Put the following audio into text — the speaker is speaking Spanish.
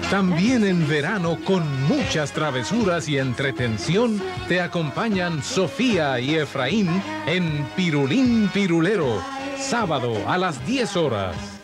También en verano, con muchas travesuras y entretención, te acompañan Sofía y Efraín en Pirulín Pirulero, sábado a las 10 horas.